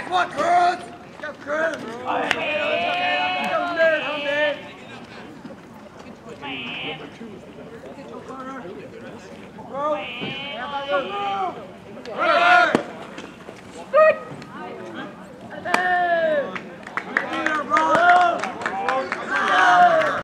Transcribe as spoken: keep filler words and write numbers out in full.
Come on, Cruz! Go, Cruz! Come there, come there! Go! Go!